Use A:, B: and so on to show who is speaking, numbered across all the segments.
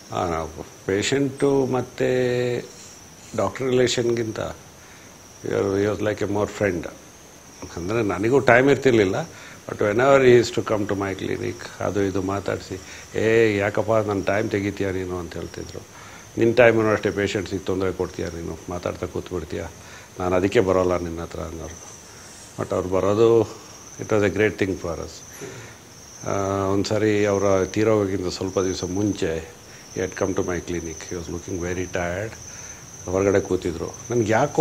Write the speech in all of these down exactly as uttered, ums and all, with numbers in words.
A: Patient ಮತ್ತು doctor ರಿಲೇಷನ್ಗಿಂತ ಇವರು was like a more friend. ಅಂದರೆ ನನಗೂ ಟೈಮ್ ಇರ್ತಿರ್ಲಿಲ್ಲ, but whenever is to come to my clinic ಅದು ಇದು ಮಾತಾಡಿಸಿ, ಏ ಯಾಕಪ್ಪ ನನ್ನ ಟೈಮ್ ತೆಗಿತೀಯ ನೀನು ಅಂತ ಹೇಳ್ತಿದ್ರು. ನಿನ್ನ ಟೈಮನ್ನು ಅಷ್ಟೇ ಪೇಷಂಟ್ಸಿಗೆ ತೊಂದರೆ ಕೊಡ್ತೀಯ ನೀನು, ಮಾತಾಡ್ತಾ ಕೂತ್ಬಿಡ್ತೀಯ, ನಾನು ಅದಕ್ಕೆ ಬರೋಲ್ಲ ನಿನ್ನ ಹತ್ರ ಅನ್ನೋರು. ಬಟ್ ಅವ್ರು ಬರೋದು it was a great thing for us. ಒಂದು ಸಾರಿ ಅವರ ತೀರೋಗಿಂತ ಸ್ವಲ್ಪ ದಿವಸ ಮುಂಚೆ he had come to my clinic. He was looking very tired. ಹೊರಗಡೆ ಕೂತಿದ್ರು. ನನಗೆ ಯಾಕೋ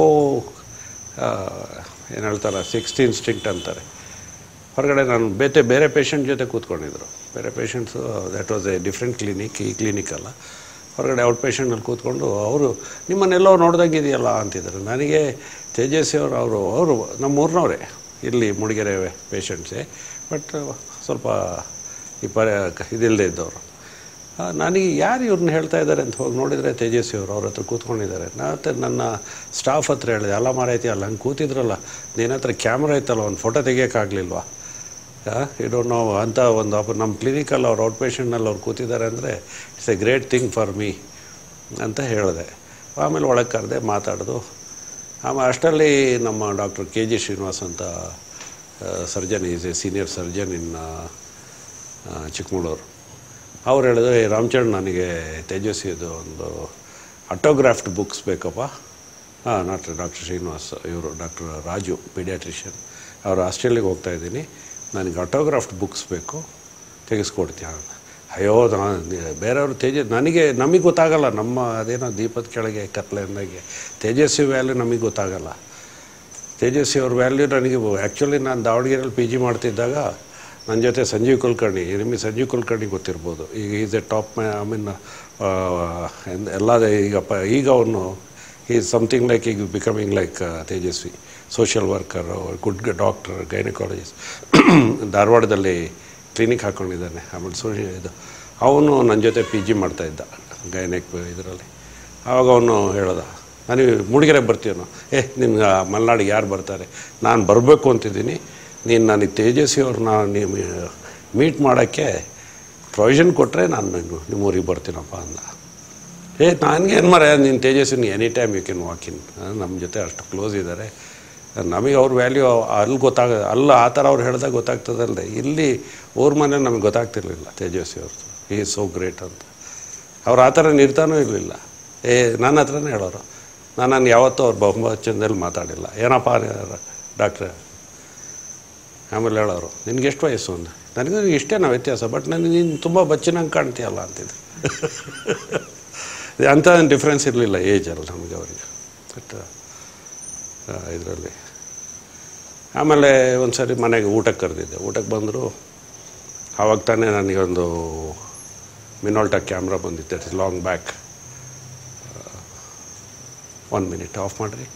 A: ಏನು ಹೇಳ್ತಾರೆ ಸಿಕ್ಸ್ತ್ ಇನ್ಸ್ಟಿಂಕ್ಟ್ ಅಂತಾರೆ, ಹೊರಗಡೆ ನಾನು ಬೇತೆ ಬೇರೆ ಪೇಷಂಟ್ ಜೊತೆ ಕೂತ್ಕೊಂಡಿದ್ರು. ಬೇರೆ patients that was a different clinic, ಈ ಕ್ಲಿನಿಕಲ್ಲ. ಹೊರಗಡೆ ಔಟ್ ಪೇಷಂಟ್ನಲ್ಲಿ ಕೂತ್ಕೊಂಡು ಅವರು ನಿಮ್ಮನ್ನೆಲ್ಲೋ ನೋಡ್ದಂಗಿದೆಯಲ್ಲ ಅಂತಿದ್ರು. ನನಗೆ ತೇಜಸ್ವಿ ಅವರು ಅವರು ಅವರು ನಮ್ಮ ಊರಿನವರೇ, ಇಲ್ಲಿ ಮೂಡಿಗೆರೆ ಪೇಷಂಟ್ಸೇ, ಬಟ್ ಸ್ವಲ್ಪ ಈ ಪ ಇದಿಲ್ಲದೆ ಇದ್ದವರು. ನನಗೆ ಯಾರು ಇವ್ರನ್ನ ಹೇಳ್ತಾ ಇದ್ದಾರೆ ಅಂತ ಹೋಗಿ ನೋಡಿದರೆ ತೇಜಸ್ವಿ ಅವರು ಅವ್ರ ಹತ್ರ ಕೂತ್ಕೊಂಡಿದ್ದಾರೆ. ಮತ್ತು ನನ್ನ ಸ್ಟಾಫ್ ಹತ್ರ ಹೇಳಿದೆ, ಅಲ್ಲ ಮಾರೈತಿ ಅಲ್ಲ ಹಂಗೆ ಕೂತಿದ್ರಲ್ಲ, ನಿನ್ನ ಹತ್ರ ಕ್ಯಾಮ್ರಾ ಇತ್ತಲ್ಲ, ಒಂದು ಫೋಟೋ ತೆಗಿಯೋಕ್ಕಾಗಲಿಲ್ವಾ? ಯು ಡೋಂಟ್ ನೋ ಅಂತ ಒಂದು ಅಪ್ ನಮ್ಮ ಕ್ಲಿನಿಕಲ್ಲಿ ಅವ್ರು ಔಟ್ ಪೇಷಂಟ್ನಲ್ಲಿ ಅವ್ರು ಕೂತಿದ್ದಾರೆ ಅಂದರೆ it's a great thing for me ಅಂತ ಹೇಳಿದೆ. ಆಮೇಲೆ ಒಳಗೆ ಕರೆದೆ, ಮಾತಾಡೋದು. ಆಮೇಲೆ ಅಷ್ಟರಲ್ಲಿ ನಮ್ಮ ಡಾಕ್ಟರ್ ಕೆ ಜಿ ಶ್ರೀನಿವಾಸ್ ಅಂತ surgeon, is a senior surgeon in Chikkamagaluru. ಅವ್ರು ಹೇಳಿದ್ರು, ಏ ರಾಮಚರಣ್, ನನಗೆ ತೇಜಸ್ವಿದು ಒಂದು ಆಟೋಗ್ರಾಫ್ಡ್ ಬುಕ್ಸ್ ಬೇಕಪ್ಪ. ಹಾಂ, ನಾಟ್ ಡಾಕ್ಟರ್ ಶ್ರೀನಿವಾಸ್, ಇವರು ಡಾಕ್ಟರ್ ರಾಜು ಪೀಡಿಯಾಟ್ರಿಷಿಯನ್, ಅವರು ಆಸ್ಟ್ರೇಲಿಯಾಗೆ ಹೋಗ್ತಾಯಿದ್ದೀನಿ, ನನಗೆ ಆಟೋಗ್ರಾಫ್ಡ್ ಬುಕ್ಸ್ ಬೇಕು, ತೆಗೆಸ್ಕೊಡ್ತೀಯ? ಅಯ್ಯೋ ನಾನು ಬೇರೆಯವರು ತೇಜ ನನಗೆ ನಮಗೆ ಗೊತ್ತಾಗಲ್ಲ, ನಮ್ಮ ಅದೇನೋ ದೀಪದ ಕೆಳಗೆ ಕತ್ಲೆ ಅಂದಾಗೆ ತೇಜಸ್ವಿ ವ್ಯಾಲ್ಯೂ ನಮಗೆ ಗೊತ್ತಾಗಲ್ಲ. ತೇಜಸ್ವಿ ಅವ್ರ ವ್ಯಾಲ್ಯೂ ನನಗೆ ಆ್ಯಕ್ಚುಲಿ ನಾನು ದಾವಣಗೆರೆಯಲ್ಲಿ ಪಿ ಜಿ ಮಾಡ್ತಿದ್ದಾಗ ನನ್ನ ಜೊತೆ ಸಂಜೀವ್ ಕುಲಕರ್ಣಿ, ನಿಮಗೆ ಸಂಜೀವ್ ಕುಲಕರ್ಣಿ ಗೊತ್ತಿರ್ಬೋದು, ಈಗ is a top my I mean ಎಲ್ಲದೇ ಈಗ ಪ ಈಗ ಅವನು ಈಸ್ ಸಮಥಿಂಗ್ ಲೈಕ್ ಈಗ becoming like Tejaswi, social worker, good doctor, gynaecologist, ಧಾರವಾಡದಲ್ಲಿ ಕ್ಲಿನಿಕ್ ಹಾಕ್ಕೊಂಡಿದ್ದಾನೆ. ಆಮೇಲೆ ಸೋ ಇದು ಅವನು ನನ್ನ ಜೊತೆ ಪಿ ಜಿ ಮಾಡ್ತಾಯಿದ್ದ ಗೈನೆಕ್ ಇದರಲ್ಲಿ. ಆವಾಗ ಅವನು ಹೇಳ್ದ, ನನಗೆ ಮೂಡಿಗೆರೆಗೆ ಬರ್ತೀವನು, ಏ ನಿಮ್ಗೆ ಮಲೆನಾಡಿಗೆ ಯಾರು ಬರ್ತಾರೆ, ನಾನು ಬರಬೇಕು ಅಂತಿದ್ದೀನಿ, ನೀನು ನನಗೆ ತೇಜಸ್ವಿ ಅವ್ರನ್ನ ನೀವು ಮೀಟ್ ಮಾಡೋಕ್ಕೆ ಪ್ರೊವಿಷನ್ ಕೊಟ್ಟರೆ ನಾನು ನಿಮ್ಮ ಊರಿಗೆ ಬರ್ತೀನಪ್ಪ ಅಂದ. ಏ ನನಗೇನು ಮರ, ನೀನು Tejaswini any time you can walk in, ನಮ್ಮ ಜೊತೆ ಅಷ್ಟು ಕ್ಲೋಸ್ ಇದ್ದಾರೆ, ನಮಗೆ ಅವ್ರ ವ್ಯಾಲ್ಯೂ ಅಲ್ಲಿ ಗೊತ್ತಾಗ ಅಲ್ಲ ಆ ಥರ ಅವ್ರು ಹೇಳಿದಾಗ ಗೊತ್ತಾಗ್ತದಲ್ಲದೆ, ಇಲ್ಲಿ ಊರ ಮನೇಲಿ ನಮಗೆ ಗೊತ್ತಾಗ್ತಿರ್ಲಿಲ್ಲ ತೇಜಸ್ವಿ ಅವ್ರದ್ದು ಈ ಸೋ ಗ್ರೇಟ್ ಅಂತ. ಅವ್ರು ಆ ಥರ ನಿರ್ತಾನೂ ಇರಲಿಲ್ಲ. ಏ ನನ್ನ ಹತ್ರನೇ ಹೇಳೋರು, ನಾನು ನಾನು ಯಾವತ್ತೂ ಅವ್ರು ಬಹುವಚನದಲ್ಲಿ ಮಾತಾಡಿಲ್ಲ. ಏನಪ್ಪ ಡಾಕ್ಟ್ರೆ, ಆಮೇಲೆ ಹೇಳೋರು, ನಿನಗೆ ಎಷ್ಟು ವಯಸ್ಸು ಅಂದ. ನನಗೂ ಇಷ್ಟೇ ನಾವು ವ್ಯತ್ಯಾಸ, ಬಟ್ ನನಗೆ ನೀನು ತುಂಬ ಬಚ್ಚಿನಂಗೆ ಕಾಣ್ತೀಯಲ್ಲ ಅಂತಿದ್ರು. ಅಂಥ ಡಿಫ್ರೆನ್ಸ್ ಇರಲಿಲ್ಲ ಏಜಲ್ಲಿ ನಮಗೆ ಅವರಿಗೆ ಬಟ್ ಇದರಲ್ಲಿ. ಆಮೇಲೆ ಒಂದು ಸರಿ ಮನೆಗೆ ಊಟಕ್ಕೆ ಕರೆದಿದ್ದೆ. ಊಟಕ್ಕೆ ಬಂದರು. ಆವಾಗ ತಾನೇ ನನಗೊಂದು ಮಿನಾಲ್ಟಾ ಕ್ಯಾಮ್ರಾ ಬಂದಿತ್ತು, it is long back. One minute off ಮಾಡಿರಿ.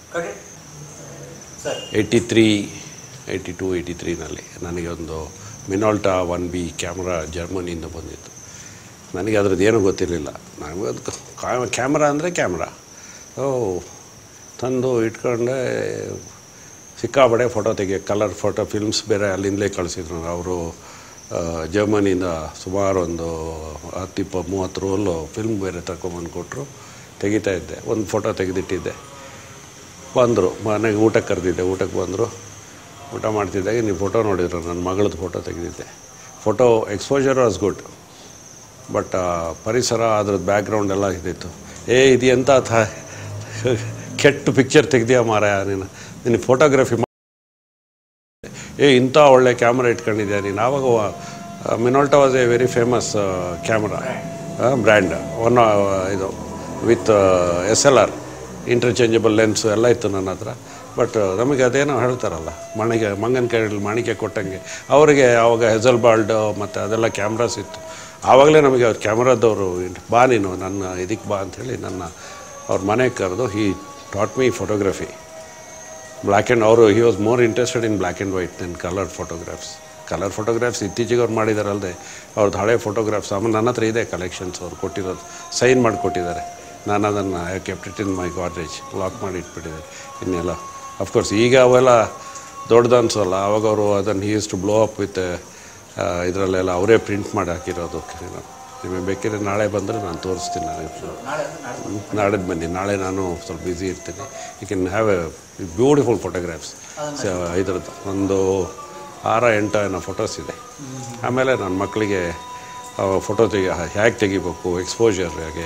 A: Eighty three eighty two eighty ತ್ರೀನಲ್ಲಿ ನನಗೆ ಒಂದು ಮಿನಾಲ್ಟಾ ಒನ್ ಬಿ ಕ್ಯಾಮ್ರಾ ಜರ್ಮನಿಯಿಂದ ಬಂದಿತ್ತು. ನನಗೆ ಅದ್ರದ್ದು ಏನೂ ಗೊತ್ತಿರಲಿಲ್ಲ. ನನಗೆ ಅದು ಕ್ಯಾಮ್ರಾ ಅಂದರೆ ಕ್ಯಾಮ್ರಾ ಓ ತಂದು ಇಟ್ಕೊಂಡೆ ಸಿಕ್ಕಾಬಡೆ ಫೋಟೋ ತೆಗಿಯೋ, ಕಲರ್ ಫೋಟೋ ಫಿಲ್ಮ್ಸ್ ಬೇರೆ ಅಲ್ಲಿಂದಲೇ ಕಳಿಸಿದ್ರು ಅವರು. ಜರ್ಮನಿಯಿಂದ ಸುಮಾರು ಒಂದು ಹತ್ತು ಇಪ್ಪ ಮೂವತ್ತು ರೋಲು ಫಿಲ್ಮ್ ಬೇರೆ ತಗೊಂಬಂದು ಕೊಟ್ಟರು, ತೆಗಿತಾ ಇದ್ದೆ. ಒಂದು ಫೋಟೋ ತೆಗೆದಿಟ್ಟಿದ್ದೆ. ಬಂದರು ಮನೆಗೆ ಊಟಕ್ಕೆ ಕರೆದಿದ್ದೆ. ಊಟಕ್ಕೆ ಬಂದರು. ಊಟ ಮಾಡ್ತಿದ್ದಾಗ ನೀವು ಫೋಟೋ ನೋಡಿದ್ರು, ನನ್ನ ಮಗಳದ್ದು ಫೋಟೋ ತೆಗೆದಿದ್ದೆ. Photo exposure was good, but ಪರಿಸರ ಅದ್ರದ್ದು ಬ್ಯಾಕ್ಗ್ರೌಂಡ್ ಎಲ್ಲ ಇದ್ದಿತ್ತು. ಏ ಇದು ಎಂಥ ಥ ಕೆಟ್ಟ ಪಿಕ್ಚರ್ ತೆಗ್ದೀಯ ಮಾರಾಯ ನೀನು, ನಿನಗೆ ಫೋಟೋಗ್ರಫಿ ಮಾಡಿ ಏ ಇಂಥ ಒಳ್ಳೆ ಕ್ಯಾಮ್ರಾ ಇಟ್ಕೊಂಡಿದ್ಯಾ ನೀನು. ಆವಾಗ Minolta was a very famous camera brand, one ಇದು with S L R interchangeable lens ಎಲ್ಲ ಇತ್ತು ನನ್ನ ಹತ್ರ. ಬಟ್ ನಮಗೆ ಅದೇನೋ ಹೇಳ್ತಾರಲ್ಲ, ಮಣಿಗೆ ಮಂಗನ ಕೈಯಲ್ಲಿ ಮಾಣಿಕೆ ಕೊಟ್ಟಂಗೆ, ಅವರಿಗೆ ಆವಾಗ ಹೆಸಲ್ ಬಾಲ್ಡ್ ಮತ್ತು ಅದೆಲ್ಲ ಕ್ಯಾಮ್ರಾಸ್ ಇತ್ತು. ಆವಾಗಲೇ ನಮಗೆ ಅವ್ರ ಕ್ಯಾಮ್ರಾದವರು ಬಾ ನೀನು ನನ್ನ ಇದಕ್ಕೆ ಬಾ ಅಂಥೇಳಿ ನನ್ನ ಅವ್ರ ಮನೆಗೆ ಕರೆದು he taught me photography black and. ಅವರು he was more interested in black and white then colour photographs. Colour photographs ಇತ್ತೀಚೆಗೆ ಅವ್ರು ಮಾಡಿದಾರಲ್ಲದೆ, ಅವ್ರದ್ದು ಹಳೆ ಫೋಟೋಗ್ರಾಫ್ಸ್ ಆಮೇಲೆ ನನ್ನ ಹತ್ರ ಇದೆ ಕಲೆಕ್ಷನ್ಸ್. ಅವ್ರು ಕೊಟ್ಟಿರೋದು ಸೈನ್ ಮಾಡಿಕೊಟ್ಟಿದ್ದಾರೆ. ನಾನು ಅದನ್ನು I kept it in my Godrej, lock ಮಾಡಿ ಇಟ್ಬಿಟ್ಟಿದ್ದಾರೆ ಇನ್ನೆಲ್ಲ. ಅಫ್ಕೋರ್ಸ್ ಈಗ ಅವೆಲ್ಲ ದೊಡ್ಡದು ಅನಿಸೋಲ್ಲ. ಆವಾಗ ಅವರು ಅದನ್ನು he used to blow up with ಇದರಲ್ಲೆಲ್ಲ ಅವರೇ ಪ್ರಿಂಟ್ ಮಾಡಿ ಹಾಕಿರೋದು ನಿಮಗೆ ಬೇಕಿದ್ರೆ ನಾಳೆ ಬಂದರೆ ನಾನು ತೋರಿಸ್ತೀನಿ. ನನಗೆ ನಾಳೆದು ಬನ್ನಿ. ನಾಳೆ ನಾನು ಸ್ವಲ್ಪ ಬ್ಯುಸಿ ಇರ್ತೀನಿ. You can have a beautiful photographs. ಇದ್ರದ್ದು ಒಂದು ಆರ ಎಂಟ ಏನೋ ಫೋಟೋಸ್ ಇದೆ. ಆಮೇಲೆ ನನ್ನ ಮಕ್ಕಳಿಗೆ ಫೋಟೋ ತೆಗಿ ಹೇಗೆ ತೆಗಿಬೇಕು, ಎಕ್ಸ್ಪೋಜರ್ ಹೇಗೆ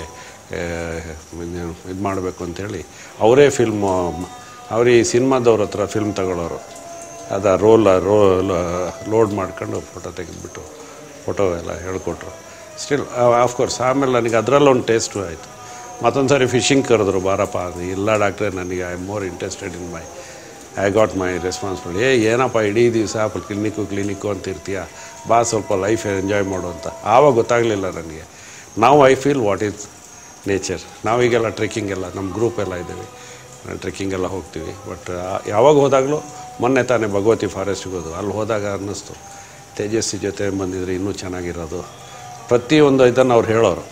A: ಇದು ಮಾಡಬೇಕು ಅಂಥೇಳಿ ಅವರೇ ಫಿಲ್ಮ್ ಅವ್ರು ಈ ಸಿನಿಮಾದವ್ರ ಹತ್ರ ಫಿಲ್ಮ್ ತಗೊಳ್ಳೋರು. ಅದು ರೋಲ್ ರೋಲ್ ಲೋಡ್ ಮಾಡ್ಕೊಂಡು ಫೋಟೋ ತೆಗೆದುಬಿಟ್ಟು ಫೋಟೋ ಎಲ್ಲ ಹೇಳ್ಕೊಟ್ರು. ಸ್ಟಿಲ್ ಆಫ್ಕೋರ್ಸ್ ಆಮೇಲೆ ನನಗೆ ಅದರಲ್ಲೊಂದು ಟೇಸ್ಟು ಆಯಿತು. ಮತ್ತೊಂದು ಸಾರಿ ಫಿಶಿಂಗ್ ಕರೆದ್ರು, ಬಾರಪ್ಪ ಇಲ್ಲ ಡಾಕ್ಟ್ರೆ ನನಗೆ I am more interested in my I got my responsibility. ಏ ಏನಪ್ಪ ಇಡೀ ದಿವಸ ಕ್ಲಿನಿಕ್ಕು ಕ್ಲಿನಿಕ್ಕು ಅಂತ ಇರ್ತೀಯ, ಬಾ ಸ್ವಲ್ಪ ಲೈಫ್ ಎಂಜಾಯ್ ಮಾಡು ಅಂತ. ಆವಾಗ ಗೊತ್ತಾಗಲಿಲ್ಲ ನನಗೆ. ನಾವು I feel what is nature. ನಾವೀಗೆಲ್ಲ ಟ್ರೆಕ್ಕಿಂಗ್ ಎಲ್ಲ ನಮ್ಮ ಗ್ರೂಪ್ ಎಲ್ಲ ಇದ್ದೀವಿ, ಟ್ರೆಕ್ಕಿಂಗ್ ಎಲ್ಲ ಹೋಗ್ತೀವಿ. ಬಟ್ ಯಾವಾಗ ಹೋದಾಗಲೂ ಮೊನ್ನೆ ತಾನೇ ಭಗವತಿ ಫಾರೆಸ್ಟ್ಗೆ ಹೋದು, ಅಲ್ಲಿ ಹೋದಾಗ ಅನ್ನಿಸ್ತು ತೇಜಸ್ವಿ ಜೊತೆ ಬಂದಿದ್ರೆ ಇನ್ನೂ ಚೆನ್ನಾಗಿರೋದು. ಪ್ರತಿಯೊಂದು ಇದನ್ನು ಅವ್ರು ಹೇಳೋರು.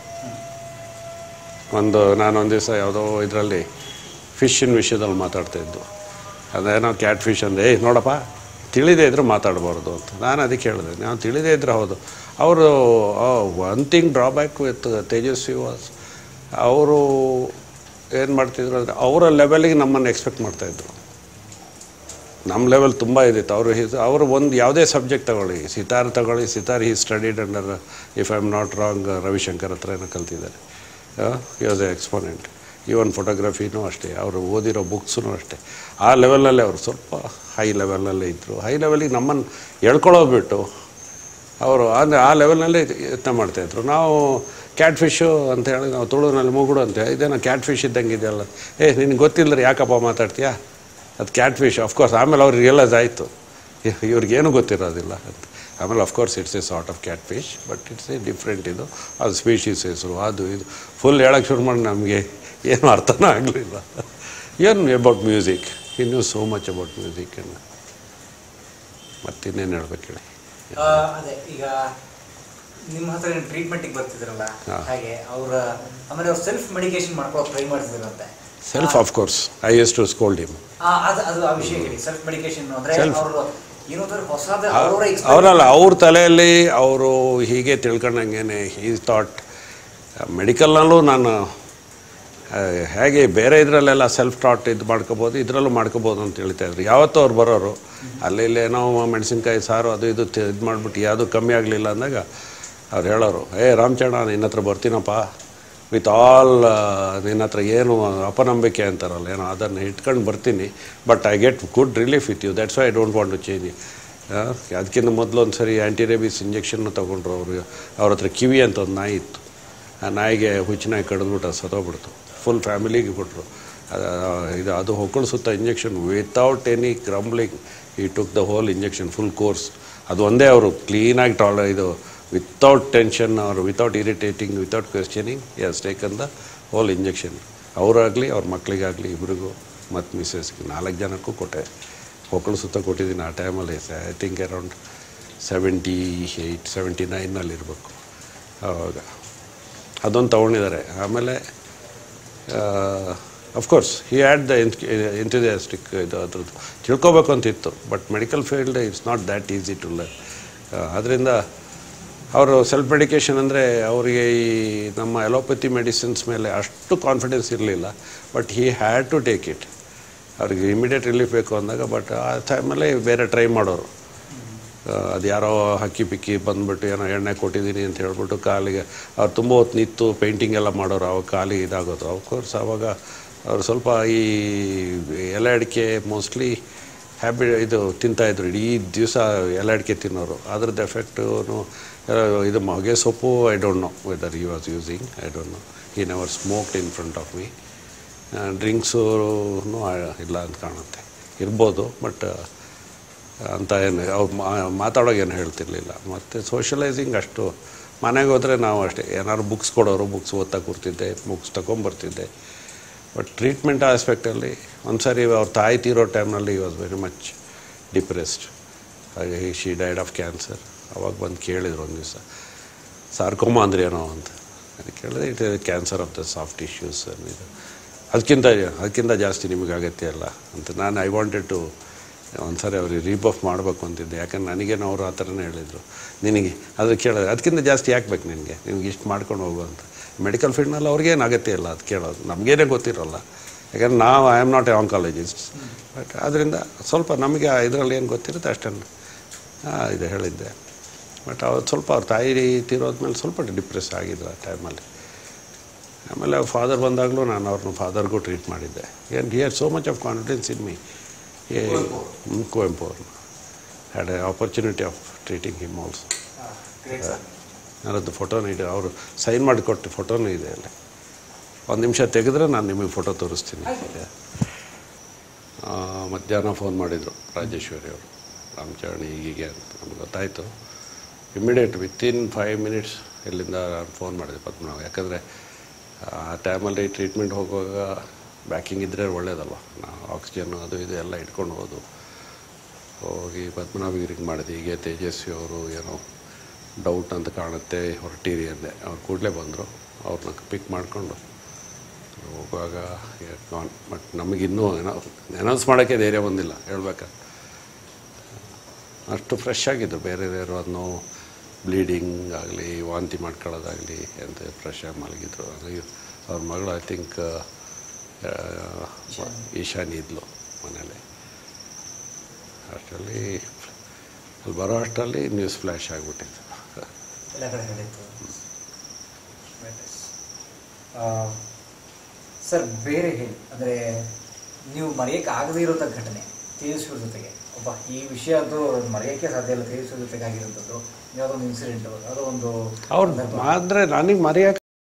A: ಒಂದು ನಾನು ಒಂದು ದಿವಸ ಯಾವುದೋ ಇದರಲ್ಲಿ ಫಿಶ್ಶಿನ ವಿಷಯದಲ್ಲಿ ಮಾತಾಡ್ತಾಯಿದ್ದು. ಅದೇನೋ ಕ್ಯಾಟ್ ಫಿಶ್ ಅಂದರೆ ಏಯ್ ನೋಡಪ್ಪ ತಿಳಿದೇ ಇದ್ದರೆ ಮಾತಾಡಬಾರ್ದು ಅಂತ. ನಾನು ಅದಕ್ಕೆ ಹೇಳಿದೆ, ನಾವು ತಿಳಿದೇ ಇದ್ದರೆ ಹೌದು. ಅವರು one thing drawback with Tejaswi was ಅವರು ಏನು ಮಾಡ್ತಿದ್ರು ಅಂದರೆ ಅವರ ಲೆವೆಲಿಗೆ ನಮ್ಮನ್ನು ಎಕ್ಸ್ಪೆಕ್ಟ್ ಮಾಡ್ತಾಯಿದ್ರು. ನಮ್ಮ ಲೆವೆಲ್ ತುಂಬ ಇದಿತ್ತು. ಅವರು ಅವರು ಒಂದು ಯಾವುದೇ ಸಬ್ಜೆಕ್ಟ್ ತಗೊಳ್ಳಿ, ಸಿತಾರ್ ತಗೊಳ್ಳಿ, sitar he studied under if I am not wrong Ravishankar ಹತ್ರ ಏನೋ ಕಲ್ತಿದ್ದಾರೆ. He was a exponent. Even ಫೋಟೋಗ್ರಫಿನೂ ಅಷ್ಟೇ, ಅವರು ಓದಿರೋ ಬುಕ್ಸೂ ಅಷ್ಟೇ. ಆ ಲೆವೆಲಲ್ಲೇ ಅವರು ಸ್ವಲ್ಪ ಹೈ ಲೆವೆಲಲ್ಲೇ ಇದ್ದರು. ಹೈ ಲೆವೆಲಿಗೆ ನಮ್ಮನ್ನು ಎಳ್ಕೊಳ್ಳೋಗ್ಬಿಟ್ಟು ಅವರು ಅಂದರೆ ಆ ಲೆವೆಲ್ನಲ್ಲೇ ಯತ್ನ ಮಾಡ್ತಾಯಿದ್ರು. ನಾವು ಕ್ಯಾಟ್ ಫಿಶ್ಶು ಅಂತ ಹೇಳಿ ನಾವು ತುಳುನಲ್ಲಿ ಮೂಗುಡು ಅಂತ ಇದೇನೋ ಕ್ಯಾಟ್ ಫಿಶ್ ಇದ್ದಂಗೆ ಇದೆಯಲ್ಲ, ಏ ನಿನಗೆ ಗೊತ್ತಿಲ್ಲದ್ರೆ ಯಾಕಪ್ಪ ಮಾತಾಡ್ತೀಯಾ, ಅದು ಕ್ಯಾಟ್ ಫಿಶ್. ಅಫ್ಕೋರ್ಸ್ ಆಮೇಲೆ ಅವ್ರಿಗೆ ರಿಯಲೈಸ್ ಆಯಿತು ಇವ್ರಿಗೇನು ಗೊತ್ತಿರೋದಿಲ್ಲ ಅಂತ. ಆಮೇಲೆ of course it's a sort of catfish, but it's a different. ಇದು ಅದು ಸ್ಪೀಶೀಸ್ ಹೆಸರು, ಅದು ಇದು ಫುಲ್ ಹೇಳೋಕ್ಕೆ ಶುರು ಮಾಡಿ ನಮಗೆ ಏನು ಅರ್ಥನೂ ಆಗಲಿಲ್ಲ. ಏನು about music, he knew so much about music. ಅನ್ನು ಮತ್ತಿನ್ನೇನು ಹೇಳ್ಬೇಕು ಹೇಳಿ.
B: ಅದೇ ಈಗ ನಿಮ್ಮ ಹತ್ರ ಟ್ರೀಟ್ಮೆಂಟಿಗೆ ಬರ್ತಿದ್ರಲ್ಲ, ಹಾಗೆ ಅವರ ಆಮೇಲೆ ಅವ್ರು ಸೆಲ್ಫ್ ಮೆಡಿಕೇಶನ್ ಮಾಡ್ಕೊಳ್ಳೋ ಟ್ರೈ ಮಾಡ್ತಿದ್ರಂತೆ.
A: Self of course I used to scold him.
B: ಅದು ಅದು ಆ ವಿಷಯ ಹೇಳಿ. ಸೆಲ್ಫ್ ಮೆಡಿಕೇಶನ್ ಅಂದರೆ ಅವರು ಏನೋ ಹೊಸದ
A: ಅವರಲ್ಲ ಅವ್ರ ತಲೆಯಲ್ಲಿ ಅವರು ಹೀಗೆ ತಿಳ್ಕೊಂಡಂಗೆ ಈ ಥಾಟ್ ಮೆಡಿಕಲ್ನಲ್ಲೂ ನಾನು ಹೇಗೆ ಬೇರೆ ಇದರಲ್ಲೆಲ್ಲ ಸೆಲ್ಫ್ ಥಾಟ್ ಇದು ಮಾಡ್ಕೋಬೋದು, ಇದರಲ್ಲೂ ಮಾಡ್ಕೋಬೋದು ಅಂತ ಹೇಳ್ತಾಯಿದ್ರು. ಯಾವತ್ತೂ ಅವ್ರು ಬರೋರು ಅಲ್ಲಿ ಇಲ್ಲೇನೋ ಮೆಣಸಿನ್ಕಾಯಿ ಸಾರು ಅದು ಇದು ಇದು ಮಾಡಿಬಿಟ್ಟು ಯಾವುದೂ ಕಮ್ಮಿ ಆಗಲಿಲ್ಲ ಅಂದಾಗ ಅವ್ರು ಹೇಳೋರು, ಏ ರಾಮಚರಣ ನಿನ್ನ ಹತ್ರ ಬರ್ತೀನಪ್ಪ ವಿತ್ ಆಲ್, ನಿನ್ನ ಹತ್ರ ಏನು ಅಪನಂಬಿಕೆ ಅಂತಾರಲ್ಲ ಏನೋ ಅದನ್ನು ಇಟ್ಕೊಂಡು ಬರ್ತೀನಿ, but I get good relief with you, that's why I don't want to change. ಅದಕ್ಕಿಂತ ಮೊದಲು ಒಂದು ಸರಿ ಆ್ಯಂಟಿ ರೇಬಿಸ್ ಇಂಜೆಕ್ಷನ್ನು ತೊಗೊಂಡ್ರು ಅವರು. ಅವ್ರ ಹತ್ರ ಕಿವಿ ಅಂತ ಒಂದು ನಾಯಿ ಇತ್ತು. ಆ ನಾಯಿಗೆ ಹುಚ್ಚನಾಯಿ ಕಡಿದ್ಬಿಟ್ಟು ಅದು ಸತ್ತೋಗ್ಬಿಡ್ತು. ಫುಲ್ ಫ್ಯಾಮಿಲಿಗೆ ಕೊಟ್ಟರು. ಇದು ಅದು ಹೊಕ್ಕಳು ಸುತ್ತ injection without any crumbling he took the whole injection full course. ಅದು ಒಂದೇ ಅವರು ಕ್ಲೀನಾಗಿ ಟಾಲ ಇದು ವಿತೌಟ್ ಟೆನ್ಷನ್ ಅವರು without irritating without questioning is taken the whole injection. ಅವರಾಗಲಿ ಅವ್ರ ಮಕ್ಕಳಿಗಾಗಲಿ ಇಬ್ರಿಗೂ ಮತ್ತು ಮಿಸ್ಸಸ್ಗೆ ನಾಲ್ಕು ಜನಕ್ಕೂ ಕೊಟ್ಟೆ. ಹೊಕ್ಕಳು ಸುತ್ತ ಕೊಟ್ಟಿದ್ದೀನಿ ಆ ಟೈಮಲ್ಲಿ. I think around seventy eight seventy ನೈನಲ್ಲಿ ಇರಬೇಕು ಆವಾಗ. ಅದೊಂದು ತೊಗೊಂಡಿದ್ದಾರೆ. ಆಮೇಲೆ of course he had the enthusiastic ಇದು ಅದ್ರದ್ದು ತಿಳ್ಕೊಬೇಕು ಅಂತಿತ್ತು. But medical field it's not that easy to learn. ಅದರಿಂದ ಅವರು ಸೆಲ್ಫ್ ಮೆಡಿಕೇಷನ್ ಅಂದರೆ ಅವರಿಗೆ ಈ ನಮ್ಮ ಅಲೋಪತಿ ಮೆಡಿಸಿನ್ಸ್ ಮೇಲೆ ಅಷ್ಟು ಕಾನ್ಫಿಡೆನ್ಸ್ ಇರಲಿಲ್ಲ. But he had to take it. ಅವ್ರಿಗೆ ಇಮಿಡಿಯೇಟ್ ರಿಲೀಫ್ ಬೇಕು ಅಂದಾಗ. ಬಟ್ ಆ ಟೈಮಲ್ಲಿ ಬೇರೆ ಟ್ರೈ ಮಾಡೋರು. ಅದು ಯಾರೋ ಹಕ್ಕಿ ಪಿಕ್ಕಿ ಬಂದುಬಿಟ್ಟು ಏನೋ ಎಣ್ಣೆ ಕೊಟ್ಟಿದ್ದೀನಿ ಅಂತ ಹೇಳ್ಬಿಟ್ಟು ಕಾಲಿಗೆ ಅವ್ರು ತುಂಬ ಹೊತ್ತು ನಿಂತು ಪೇಂಟಿಂಗ್ ಎಲ್ಲ ಮಾಡೋರು. ಅವಾಗ ಕಾಲಿಗೆ ಇದಾಗೋದು. ಅಫ್ಕೋರ್ಸ್ ಆವಾಗ ಅವರು ಸ್ವಲ್ಪ ಈ ಎಲೆ ಅಡಿಕೆ ಮೋಸ್ಟ್ಲಿ ಹ್ಯಾಬಿ ಇದು ತಿಂತಾಯಿದ್ರು. ಇಡೀ ದಿವಸ ಎಲೆ ಅಡಿಕೆ ತಿನ್ನೋರು. ಅದ್ರದ್ದು ಎಫೆಕ್ಟು ಇದು ಹೊಗೆ ಸೊಪ್ಪು I don't know whether he was using, I don't know. He never smoked in front of me. ಡ್ರಿಂಕ್ಸೂ ಇಲ್ಲ ಅಂತ ಕಾಣುತ್ತೆ, ಇರ್ಬೋದು. ಬಟ್ ಅಂತ ಏನು ಅವ್ರು ಮಾತಾಡೋಕೆ ಏನು ಹೇಳ್ತಿರ್ಲಿಲ್ಲ. ಮತ್ತು ಸೋಷಲೈಸಿಂಗ್ ಅಷ್ಟು. ಮನೆಗೆ ಹೋದರೆ ನಾವು ಅಷ್ಟೇ ಏನಾದ್ರು ಬುಕ್ಸ್ ಕೊಡೋರು, ಬುಕ್ಸ್ ಓದ್ತಾ ಕೂರ್ತಿದ್ದೆ, ಬುಕ್ಸ್ ತೊಗೊಂಬರ್ತಿದ್ದೆ. ಬಟ್ ಟ್ರೀಟ್ಮೆಂಟ್ ಆಸ್ಪೆಕ್ಟಲ್ಲಿ ಒಂದು ಸಾರಿ ಅವ್ರ ತಾಯಿ ತೀರೋ ಟೈಮ್ನಲ್ಲಿ ವಾಸ್ ವೆರಿ ಮಚ್ ಡಿಪ್ರೆಸ್ಡ್. ಹಾಗೆ ಶಿ ಡೈಡ್ ಆಫ್ ಕ್ಯಾನ್ಸರ್. ಅವಾಗ ಬಂದು ಕೇಳಿದ್ರು ಒಂದು ದಿವಸ, ಸಾರ್ಕೋಮಾ ಅಂದ್ರೆ ಏನೋ ಅಂತ. ಅದಕ್ಕೆ ಕೇಳಿದ್ರೆ it is cancer of the soft tissues ಇದು. ಅದಕ್ಕಿಂತ ಅದಕ್ಕಿಂತ ಜಾಸ್ತಿ ನಿಮಗೆ ಅಗತ್ಯ ಇಲ್ಲ ಅಂತ. ನಾನು ಐ ವಾಂಟೆಡ್ ಟು ಒಂದ್ಸರಿ ಅವ್ರಿಗೆ ರೀಬಫ್ ಮಾಡಬೇಕು ಅಂತಿದ್ದೆ, ಯಾಕಂದ್ರೆ ನನಗೇನು ಅವರು ಆ ಥರನೇ ಹೇಳಿದರು, ನಿನಗೆ ಅದು ಕೇಳೋದು ಅದಕ್ಕಿಂತ ಜಾಸ್ತಿ ಯಾಕೆ ಬೇಕು ನಿನಗೆ, ನಿಮ್ಗೆ ಇಷ್ಟು ಮಾಡ್ಕೊಂಡು ಹೋಗು ಅಂತ. ಮೆಡಿಕಲ್ ಫೀಲ್ಡ್ನಲ್ಲಿ ಅವ್ರಿಗೇನು ಅಗತ್ಯ ಇಲ್ಲ ಅದು ಕೇಳೋದು, ನಮಗೇನೇ ಗೊತ್ತಿರೋಲ್ಲ, ಯಾಕಂದ್ರೆ ನಾವು I am not a oncologist. But ಅದರಿಂದ ಸ್ವಲ್ಪ ನಮಗೆ ಇದರಲ್ಲಿ ಏನು ಗೊತ್ತಿರುತ್ತೆ ಅಷ್ಟನ್ನು ಇದು ಹೇಳಿದ್ದೆ. ಬಟ್ ಅವ್ರು ಸ್ವಲ್ಪ ಅವ್ರ ತಾಯಿ ತೀರೋದ್ಮೇಲೆ ಸ್ವಲ್ಪ ಡಿಪ್ರೆಸ್ ಆಗಿದ್ರು ಆ ಟೈಮಲ್ಲಿ. ಆಮೇಲೆ ಫಾದರ್ ಬಂದಾಗಲೂ ನಾನು ಅವ್ರನ್ನ ಫಾದರ್ಗೂ ಟ್ರೀಟ್ ಮಾಡಿದ್ದೆ. ಏನು he had so much of confidence in me. Kuvempu ಅವ್ರನ್ನ had a opportunity of treating him also. ನನ್ನದು ಫೋಟೋನ ಇದೆ, ಅವರು ಸೈನ್ ಮಾಡಿಕೊಟ್ಟು ಫೋಟೋನೂ ಇದೆ ಅಲ್ಲಿ. ಒಂದು ನಿಮಿಷ ತೆಗೆದ್ರೆ ನಾನು ನಿಮಗೆ ಫೋಟೋ ತೋರಿಸ್ತೀನಿ. ಮಧ್ಯಾಹ್ನ ಫೋನ್ ಮಾಡಿದರು ರಾಜೇಶ್ವರಿ ಅವರು, ರಾಮಚರಣ್ ಹೀಗೀಗೆ ಅಂತ ನಮ್ಗೆ ಗೊತ್ತಾಯಿತು. ಇಮ್ಮಿಡಿಯೇಟ್ ವಿತಿನ್ ಫೈವ್ ಮಿನಿಟ್ಸ್ ಇಲ್ಲಿಂದ ನಾನು ಫೋನ್ ಮಾಡಿದೆ ಪದ್ಮನಾಭ, ಯಾಕಂದರೆ ಆ ಟೈಮಲ್ಲಿ ಟ್ರೀಟ್ಮೆಂಟ್ ಹೋಗುವಾಗ ಬ್ಯಾಕಿಂಗ್ ಇದ್ದರೆ ಒಳ್ಳೇದಲ್ವ, ನಾವು ಆಕ್ಸಿಜನ್ನು ಅದು ಇದು ಎಲ್ಲ ಇಟ್ಕೊಂಡು ಹೋದು. ಹೋಗಿ ಪದ್ಮನಾಭಗಿರಿಗೆ ಮಾಡಿದೆ. ಹೀಗೆ ತೇಜಸ್ವಿ ಅವರು ಏನೋ ಡೌಟ್ ಅಂತ ಕಾಣುತ್ತೆ ಹೊರಟೀರಿ ಅಂದೆ. ಅವ್ರು ಕೂಡಲೇ ಬಂದರು, ಅವ್ರನ್ನ ಪಿಕ್ ಮಾಡಿಕೊಂಡು ಹೋಗುವಾಗ ಕಾನ್. ಬಟ್ ನಮಗಿನ್ನೂ ಏನೋ ಅನೌನ್ಸ್ ಮಾಡೋಕ್ಕೆ ಧೈರ್ಯ ಬಂದಿಲ್ಲ ಹೇಳ್ಬೇಕಾದ್ರೆ, ಅಷ್ಟು ಫ್ರೆಶ್ ಆಗಿದ್ದು. ಬೇರೆ ಬೇರೆ ಅದನ್ನು ಬ್ಲೀಡಿಂಗ್ ಆಗಲಿ ವಾಂತಿ ಮಾಡ್ಕೊಳ್ಳೋದಾಗಲಿ ಅಂತ ಫ್ರೆಶ್ ಆಗಿ ಮಲಗಿದ್ರು. ಅವ್ರ ಮಗಳು ಐ ಥಿಂಕ್ ಈಶಾನಿ ಇದ್ಲು ಮನೇಲಿ. ಅಷ್ಟರಲ್ಲಿ ಅಲ್ಲಿ ಬರೋ ಅಷ್ಟರಲ್ಲಿ ನ್ಯೂಸ್ ಫ್ಲ್ಯಾಶ್ ಆಗಿಬಿಟ್ಟಿತ್ತು.
B: ಎಲ್ಲ ಕಡೆ ನಡೀತು. ಸರ್ ಬೇರೆ ಹೇಳಿ, ಅಂದರೆ ನೀವು ಮರೆಯೋಕ್ಕೆ ಆಗದೇ ಇರೋಂಥ ಘಟನೆ ತೇಜಸ್ವಿ ಜೊತೆಗೆ, ಒಬ್ಬ ಈ ವಿಷಯ ಅದು ಮರೆಯೋಕ್ಕೆ ಸಾಧ್ಯ ಇಲ್ಲ, ತೇಜಸ್ವಿ ಜೊತೆಗೆ ಆಗಿರೋಂಥದ್ದು ಯಾವುದೋ ಒಂದು ಇನ್ಸಿಡೆಂಟ್, ಯಾವುದೋ ಒಂದು
A: ಅವ್ರು ಆದರೆ ನನಗೆ ಮರೆಯೋಕ್ಕೆ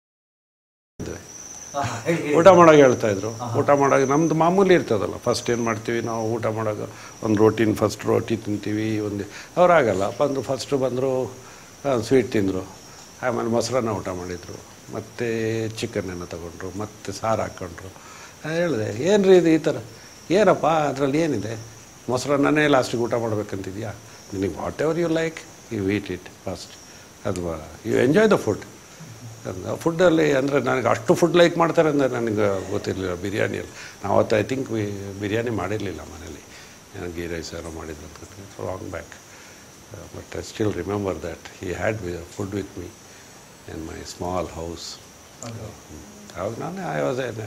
A: ಊಟ ಮಾಡೋಕೆ ಹೇಳ್ತಾಯಿದ್ರು. ಊಟ ಮಾಡೋಕೆ ನಮ್ಮದು ಮಾಮೂಲಿ ಇರ್ತದಲ್ಲ, ಫಸ್ಟ್ ಏನು ಮಾಡ್ತೀವಿ ನಾವು ಊಟ ಮಾಡೋಕೆ, ಒಂದು ರೋಟಿನ ಫಸ್ಟ್ ರೋಟಿ ತಿಂತೀವಿ. ಒಂದು ಅವರಾಗಲ್ಲ ಬಂದರು, ಫಸ್ಟು ಬಂದರು ಸ್ವೀಟ್ ತಿಂದರು, ಆಮೇಲೆ ಮೊಸರನ್ನ ಊಟ ಮಾಡಿದರು, ಮತ್ತು ಚಿಕನನ್ನು ತಗೊಂಡ್ರು, ಮತ್ತು ಸಾರು ಹಾಕ್ಕೊಂಡ್ರು. ಹೇಳಿದೆ ಏನು ರೀ ಇದು ಈ ಥರ, ಏನಪ್ಪ ಅದರಲ್ಲಿ ಏನಿದೆ, ಮೊಸರನ್ನೇ ಲಾಸ್ಟಿಗೆ ಊಟ ಮಾಡ್ಬೇಕಂತಿದ್ಯಾ, ನಿನಗೆ whatever you like you eat it first, ಅಥವಾ ಯು ಎಂಜಾಯ್ ದ ಫುಡ್. ಫುಡ್ಡಲ್ಲಿ ಅಂದರೆ ನನಗೆ ಅಷ್ಟು ಫುಡ್ ಲೈಕ್ ಮಾಡ್ತಾರೆ ಅಂದರೆ ನನಗೆ ಗೊತ್ತಿರಲಿಲ್ಲ. ಬಿರಿಯಾನಿಯಲ್ಲಿ ನಾವತ್ತು ಐ ಥಿಂಕ್ ಬಿರಿಯಾನಿ ಮಾಡಿರಲಿಲ್ಲ ಮನೇಲಿ, ಗೀ ರೈಸ್ ಏನೋ ಮಾಡಿದ್ದು ಅಂತ long back. But I still remember that he had food with me in my small house. ಅವಾಗ ನಾನು ಐ ವಾಸ್ ಏನ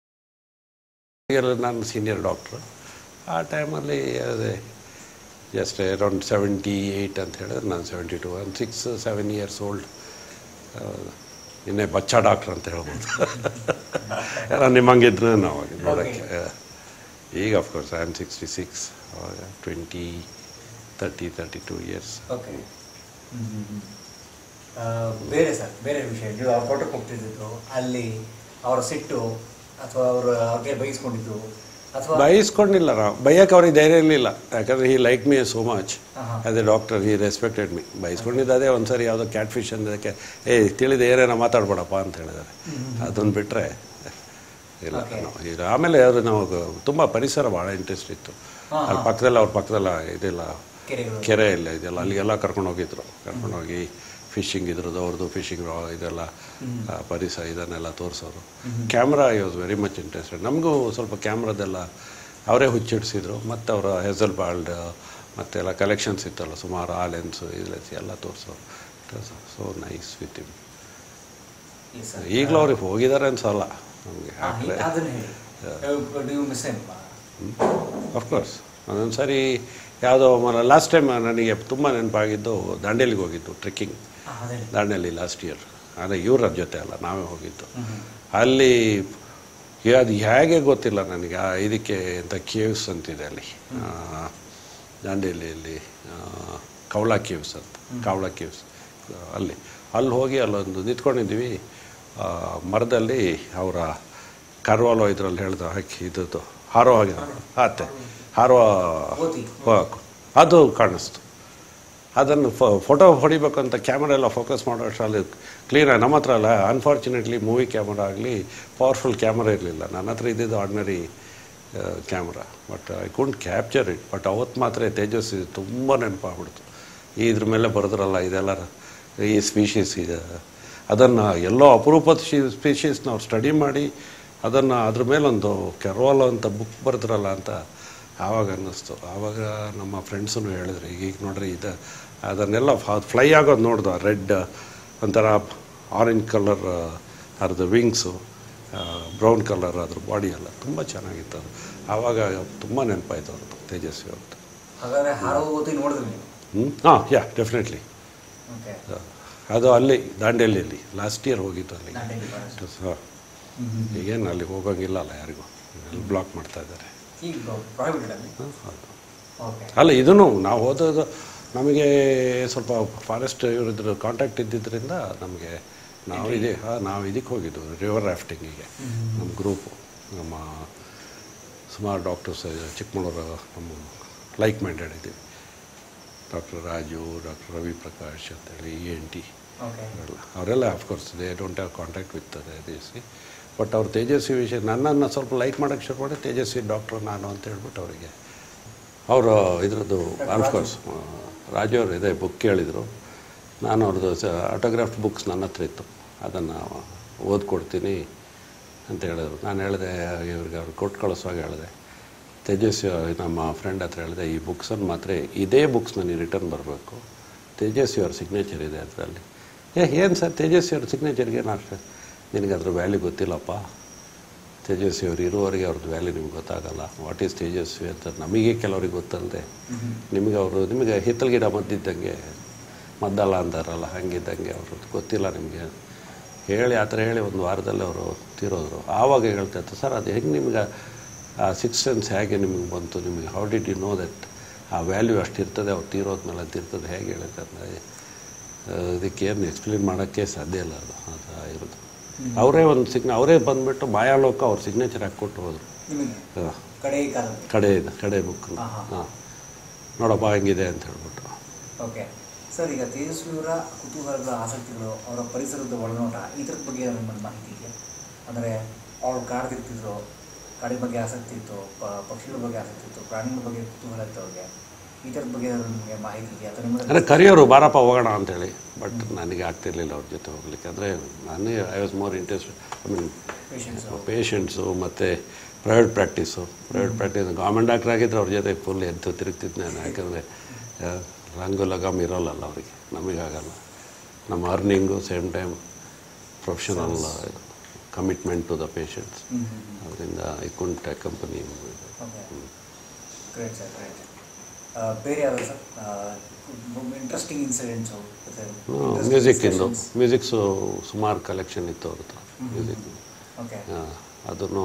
A: ನಾನು ಸೀನಿಯರ್ ಡಾಕ್ಟ್ರು ಆ ಟೈಮಲ್ಲಿ. ಅದೇ ಜಸ್ಟ್ ಅರೌಂಡ್ ಸೆವೆಂಟಿ ಏಯ್ಟ್ ಅಂತ ಹೇಳಿದ್ರೆ ನಾನು ಸೆವೆಂಟಿ ಟು ಒಂದು ಸಿಕ್ಸ್ ಸೆವೆನ್ ಇಯರ್ಸ್ ಓಲ್ಡ್. ಇನ್ನೇ ಬಚ್ಚಾ ಡಾಕ್ಟ್ರ್ ಅಂತ ಹೇಳ್ಬೋದು. ಎಲ್ಲ ನಿಮ್ಮಂಗಿದ್ರು ನಾವು ನೋಡೋಕ್ಕೆ. ಈಗ of course I am sixty six, ಅವಾಗ twenty thirty thirty two years.
B: Okay. ಬೇರೆ ಸರ್ ಬೇರೆ ವಿಷಯ, ನೀವು ಅವ್ರ ಫೋಟೋಕ್ಕೆ ಹೋಗ್ತಿದ್ದು ಅಲ್ಲಿ ಅವರ ಸಿಟ್ಟು ಅಥವಾ ಅವರು ಅವ್ರಿಗೆ ಬೈಸ್ಕೊಂಡಿದ್ದು ಅಥವಾ
A: ಬೈಸ್ಕೊಂಡಿಲ್ಲ, ನಾವು ಬೈಯಕ್ಕೆ ಅವ್ರಿಗೆ ಧೈರ್ಯ ಇರಲಿಲ್ಲ. ಯಾಕಂದರೆ he like me so much as a doctor, he respected me. ಬೈಸ್ಕೊಂಡಿದ್ದೇ ಒಂದು ಸರಿ ಯಾವುದೋ ಕ್ಯಾಟ್ ಫಿಶ್ ಅಂದಕ್ಕೆ ಏ ತಿಳಿದ ಏನೇನೋ ಮಾತಾಡ್ಬೇಡಪ್ಪ ಅಂತ ಹೇಳಿದ್ದಾರೆ. ಅದನ್ನು ಬಿಟ್ಟರೆ ಇಲ್ಲ ಇಲ್ಲ. ಆಮೇಲೆ ಅವರು ನಾವು ತುಂಬ ಪರಿಸರ ಭಾಳ ಇಂಟ್ರೆಸ್ಟ್ ಇತ್ತು. ಅಲ್ಲಿ ಪಕ್ಕದಲ್ಲ ಅವ್ರ ಪಕ್ಕದಲ್ಲ ಇದೆಲ್ಲ ಕೆರೆ ಇಲ್ಲ ಇದೆಲ್ಲ, ಅಲ್ಲಿಗೆಲ್ಲ ಕರ್ಕೊಂಡು ಹೋಗಿದ್ರು. ಕರ್ಕೊಂಡೋಗಿ ಫಿಶಿಂಗ್ ಇದ್ರದ್ದು ಅವ್ರದ್ದು ಫಿಶಿಂಗ್ ಇದೆಲ್ಲ ಪರಿಸರ ಇದನ್ನೆಲ್ಲ ತೋರಿಸೋರು. Camera I was very much interested. ನಮಗೂ ಸ್ವಲ್ಪ ಕ್ಯಾಮ್ರಾದೆಲ್ಲ ಅವರೇ ಹುಚ್ಚಿಡ್ಸಿದ್ರು. ಮತ್ತು ಅವರ ಹೆಸಲ್ ಬಾಲ್ಡ್ ಮತ್ತೆಲ್ಲ ಕಲೆಕ್ಷನ್ಸ್ ಇತ್ತಲ್ಲ ಸುಮಾರು, ಆ ಲೆನ್ಸು ಈ ಲೆನ್ಸ್ ಎಲ್ಲ ತೋರಿಸೋರು. So nice with him. ಈಗಲೂ ಅವ್ರಿಗೆ ಹೋಗಿದ್ದಾರೆ ಅನ್ಸಲ್ಲ ನಮಗೆ. ಅಫ್ಕೋರ್ಸ್ ಒಂದೊಂದು ಸಾರಿ ಯಾವುದೋ ಲಾಸ್ಟ್ ಟೈಮ್ ನನಗೆ ತುಂಬ ನೆನಪಾಗಿದ್ದು ದಾಂಡೇಲಿಗೆ ಹೋಗಿದ್ದು ಟ್ರೆಕ್ಕಿಂಗ್. ದಾಂಡೇಲಿ ಲಾಸ್ಟ್ ಇಯರ್, ಆದರೆ ಇವ್ರ ಜೊತೆ ಅಲ್ಲ, ನಾವೇ ಹೋಗಿದ್ದು. ಅಲ್ಲಿ ಅದು ಹೇಗೆ ಗೊತ್ತಿಲ್ಲ ನನಗೆ, ಆ ಇದಕ್ಕೆ ಅಂತ ಕೇವ್ಸ್ ಅಂತಿದೆ ಅಲ್ಲಿ ದಾಂಡೇಲಿಯಲ್ಲಿ, ಕವಳ ಕೇವ್ಸ್ ಅಂತ, ಕವಳ ಕೇವ್ಸ್ ಅಲ್ಲಿ ಅಲ್ಲಿ ಹೋಗಿ ಅಲ್ಲೊಂದು ನಿಂತ್ಕೊಂಡಿದ್ದೀವಿ. ಮರದಲ್ಲಿ ಅವರ ಕರ್ವಾಲೋ ಇದರಲ್ಲಿ ಹೇಳ್ದ ಹಾಕಿ ಇದ್ದದ್ದು ಹಾರೋ ಹಾಗೆ ಆತೆ ಹಾರುವ ಅದು ಕಾಣಿಸ್ತು. ಅದನ್ನು ಫೋಟೋ ಹೊಡಿಬೇಕಂತ ಕ್ಯಾಮ್ರಾ ಎಲ್ಲ ಫೋಕಸ್ ಮಾಡೋ ಅಷ್ಟರಲ್ಲಿ ಕ್ಲೀನಾಗಿ ನಮ್ಮ ಹತ್ರ ಅಲ್ಲ, ಅನ್ಫಾರ್ಚುನೇಟ್ಲಿ ಮೂವಿ ಕ್ಯಾಮ್ರಾ ಆಗಲಿ ಪವರ್ಫುಲ್ ಕ್ಯಾಮ್ರಾ ಇರಲಿಲ್ಲ. ನನ್ನ ಹತ್ರ ಇದ್ದಿದ್ದು ordinary camera. But I couldn't capture it. But ಅವತ್ತು ಮಾತ್ರ ತೇಜಸ್ವಿ ತುಂಬ ನೆನಪಾಗ್ಬಿಡ್ತು. ಇದ್ರ ಮೇಲೆ ಬರೆದ್ರಲ್ಲ ಇದೆಲ್ಲ ಈ ಸ್ಪೀಷೀಸ್ ಇದೆ, ಅದನ್ನು ಎಲ್ಲೋ ಅಪರೂಪದ ಸ್ಪೀಷೀಸ್ನ ಅವ್ರು ಸ್ಟಡಿ ಮಾಡಿ ಅದನ್ನು ಅದ್ರ ಮೇಲೊಂದು ಕೆರೋಲ ಅಂತ ಬುಕ್ ಬರೆದ್ರಲ್ಲ ಅಂತ ಆವಾಗ ಅನ್ನಿಸ್ತು. ಆವಾಗ ನಮ್ಮ ಫ್ರೆಂಡ್ಸೂ ಹೇಳಿದ್ರು, ಈಗ ಈಗ ನೋಡ್ರಿ ಇದು ಅದನ್ನೆಲ್ಲ ಫ್ಲೈ ಆಗೋದು ನೋಡ್ದು, ರೆಡ್ ಒಂಥರ ಆರೆಂಜ್ ಕಲರ್ ಅದ್ರದ್ದು ವಿಂಗ್ಸು, ಬ್ರೌನ್ ಕಲರ್ ಅದ್ರ ಬಾಡಿ ಎಲ್ಲ ತುಂಬ ಚೆನ್ನಾಗಿತ್ತು. ಅದು ಆವಾಗ ತುಂಬ ನೆನಪಾಯ್ತು ಅವ್ರದ್ದು ತೇಜಸ್ವಿ ಅವ್ರದ್ದು.
B: ಹಾಗಾದರೆ ಹಾರೋಗೋತಿ ನೋಡಿದ್ರಿ ನೀವು?
A: ಹ್ಞೂ ಹಾಂ ಯಾ ಡೆಫಿನೆಟ್ಲಿ.
B: ಓಕೆ.
A: ಅದು ಅಲ್ಲಿ ದಾಂಡೇಲಿಯಲ್ಲಿ ಲಾಸ್ಟ್ ಇಯರ್ ಹೋಗಿತ್ತು ಅಲ್ಲಿ. ಹಾಂ ಈಗೇನು ಅಲ್ಲಿ ಹೋಗೋಂಗಿಲ್ಲ ಅಲ್ಲ ಯಾರಿಗೂ, ಅಲ್ಲಿ ಬ್ಲಾಕ್ ಮಾಡ್ತಾ ಇದ್ದಾರೆ. ಅಲ್ಲ ಇದೂ ನಾವು ಓದೋದು ನಮಗೆ ಸ್ವಲ್ಪ ಫಾರೆಸ್ಟ್ ಇವರಿದ್ರ ಕಾಂಟ್ಯಾಕ್ಟ್ ಇದ್ದಿದ್ದರಿಂದ ನಮಗೆ ನಾವು ಇದೆ ಹಾಂ ನಾವು ಇದಕ್ಕೆ ಹೋಗಿದ್ದು ರಿವರ್ ರಾಫ್ಟಿಂಗಿಗೆ ನಮ್ಮ ಗ್ರೂಪು, ನಮ್ಮ ಸುಮಾರು ಡಾಕ್ಟರ್ಸ್ ಚಿಕ್ಕಮಗಳೂರು ನಮ್ಮ ಲೈಕ್ ಮೈಂಡೆಡ್ ಇದ್ದೀವಿ. ಡಾಕ್ಟರ್ ರಾಜು, ಡಾಕ್ಟರ್ ರವಿ ಪ್ರಕಾಶ್ ಅಂತೇಳಿ ಇ ಎನ್ ಟಿ ಅವರೆಲ್ಲ ಅವರೆಲ್ಲ of course they don't have contact with Tejasvi. But ಅವ್ರು ತೇಜಸ್ವಿ ವಿಷಯ ನನ್ನನ್ನು ಸ್ವಲ್ಪ ಲೈಕ್ ಮಾಡೋಕ್ಕೆ ಶುರು ಮಾಡಿ ತೇಜಸ್ವಿ ಡಾಕ್ಟ್ರು ನಾನು ಅಂತ ಹೇಳ್ಬಿಟ್ಟು ಅವರಿಗೆ ಅವರು ಇದ್ರದ್ದು ಆಫ್ಕೋರ್ಸ್ ರಾಜು ಅವರು ಇದೆ ಬುಕ್ ಕೇಳಿದರು. ನಾನು ಅವ್ರದ್ದು ಸ ಆಟೋಗ್ರಾಫ್ ಬುಕ್ಸ್ ನನ್ನ ಹತ್ರ ಇತ್ತು, ಅದನ್ನು ಓದ್ಕೊಡ್ತೀನಿ ಅಂತ ಹೇಳಿದ್ರು. ನಾನು ಹೇಳಿದೆ ಇವ್ರಿಗೆ ಅವ್ರು ಕೊಟ್ಟು ಕಳಿಸುವಾಗ ಹೇಳಿದೆ ತೇಜಸ್ವಿ ನಮ್ಮ ಫ್ರೆಂಡ್ ಹತ್ರ ಹೇಳಿದೆ, ಈ ಬುಕ್ಸನ್ನು ಮಾತ್ರ ಇದೇ ಬುಕ್ಸ್ ನನಗೆ ರಿಟರ್ನ್ ಬರಬೇಕು, ತೇಜಸ್ವಿ ಅವ್ರ ಸಿಗ್ನೇಚರ್ ಇದೆ ಅದರಲ್ಲಿ. ಏ ಏನು ಸರ್ ತೇಜಸ್ವಿ ಅವ್ರ ಸಿಗ್ನೇಚರ್ಗೆ ಏನು ಅಷ್ಟೇ, ನಿನಗೆ ಅದ್ರ ವ್ಯಾಲ್ಯೂ ಗೊತ್ತಿಲ್ಲಪ್ಪ, ತೇಜಸ್ವಿ ಅವ್ರು ಇರುವವರೆಗೆ ಅವ್ರದ್ದು ವ್ಯಾಲ್ಯೂ ನಿಮ್ಗೆ ಗೊತ್ತಾಗಲ್ಲ. ವಾಟ್ ಈಸ್ ತೇಜಸ್ವಿ ಅಂತ ನಮಗೆ ಕೆಲವ್ರಿಗೆ ಗೊತ್ತಲ್ಲದೆ ನಿಮಗೆ ಅವರು ನಿಮಗೆ ಹಿತ್ತಲ ಗಿಡ ಮದ್ದಿದ್ದಂಗೆ ಮದ್ದಲ್ಲ ಅಂತಾರಲ್ಲ ಹಂಗಿದ್ದಂಗೆ ಅವ್ರದ್ದು ಗೊತ್ತಿಲ್ಲ ನಿಮಗೆ ಹೇಳಿ ಆ ಥರ ಹೇಳಿ ಒಂದು ವಾರದಲ್ಲಿ ಅವರು ತೀರೋದ್ರು. ಆವಾಗ ಹೇಳ್ತಾಯಿತ್ತು ಸರ್ ಅದು ಹೆಂಗೆ ನಿಮ್ಗೆ ಆ ಸಿಕ್ಸ್ ಸೆನ್ಸ್ ಹೇಗೆ ನಿಮಗೆ ಬಂತು, ನಿಮಗೆ how did you know that ಆ ವ್ಯಾಲ್ಯೂ ಅಷ್ಟಿರ್ತದೆ ಅವ್ರು ತೀರೋದ್ಮೇಲೆ ಅಂತಿರ್ತದೆ ಹೇಗೆ ಹೇಳಿದ್ರೆ ಇದಕ್ಕೇನು ಎಕ್ಸ್ಪ್ಲೇನ್ ಮಾಡೋಕ್ಕೆ ಸಾಧ್ಯ ಇಲ್ಲ. ಅದು ಅದು ಇರೋದು ಅವರೇ ಒಂದು ಸಿಗ್ನ ಅವರೇ ಬಂದುಬಿಟ್ಟು ಮಾಯಾಲೋಕ ಅವ್ರ ಸಿಗ್ನೇಚರ್ ಹಾಕ್ಕೊಟ್ಟು ಹೋದರು. ಹಾಂ ಕಡೆ ಇದೆ ಕಡೆ ಬುಕ್ ಹಾಂ ನೋಡಪ್ಪ ಹೆಂಗಿದೆ ಅಂತ ಹೇಳ್ಬಿಟ್ಟು.
B: ಓಕೆ ಸರ್, ಈಗ ತೇಜಸ್ವಿಯವರ ಕುತೂಹಲಗಳ ಆಸಕ್ತಿಗಳು, ಅವರ ಪರಿಸರದ ಒಳನೋಟ ಈ ಥರದ ಬಗ್ಗೆ ನಿಮ್ಮಲ್ಲಿ ಮಾಹಿತಿ ಇದೆಯಾ? ಅಂದರೆ ಅವ್ರು ಕಾಡ್ತಿರ್ತಿದ್ರು, ಕಾಡಿನ ಬಗ್ಗೆ ಆಸಕ್ತಿ ಇತ್ತು, ಪಕ್ಷಿಗಳ ಬಗ್ಗೆ ಆಸಕ್ತಿ ಇತ್ತು, ಪ್ರಾಣಿಗಳ ಬಗ್ಗೆ ಕುತೂಹಲ ಇತ್ತು ಅವ್ರಿಗೆ, ಈ ಥರದ ಬಗ್ಗೆ ನಿಮಗೆ ಮಾಹಿತಿ ಇದೆಯಾ? ಅಥವಾ ನಿಮಗೆ
A: ಅಂದರೆ ಕರಿಯೋರು ಬಾರಪ್ಪ ಹೋಗೋಣ ಅಂತೇಳಿ, ಬಟ್ ನನಗೆ ಆಗ್ತಿರ್ಲಿಲ್ಲ ಅವ್ರ ಜೊತೆ ಹೋಗ್ಲಿಕ್ಕೆ. ಅಂದರೆ ನಾನೇ I was more interest I mean patients ಮತ್ತು private practice private practice government doctor ಆಗಿದ್ದರೆ ಅವ್ರ ಜೊತೆ ಫುಲ್ ಎದ್ದು ತಿರುಗ್ತಿದ್ದೆ ನಾನು. ಯಾಕಂದರೆ ರಂಗು ಲಗಾಮ್ ಇರೋಲ್ಲಲ್ಲ ಅವರಿಗೆ, ನಮಗಾಗಲ್ಲ. ನಮ್ಮ earning same time professional commitment to the patients, ಅದರಿಂದ I couldn't company.
B: Great sir, great. ಬೇರೆ ಯಾವುದು ಸರ್ ಇಂಟ್ರೆಸ್ಟಿಂಗ್ ಇನ್ಸಿಡೆಂಟ್ಸು?
A: ಮ್ಯೂಸಿಕ್ಕಿಂದು ಮ್ಯೂಸಿಕ್ಸು ಸುಮಾರು ಕಲೆಕ್ಷನ್ ಇತ್ತು ಅವ್ರ ಹತ್ರ ಮ್ಯೂಸಿಕ್. ಅದನ್ನು